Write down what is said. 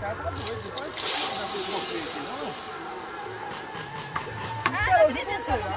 cara tá doido. Depois não dá pra aqui, não. Ah, não acredito.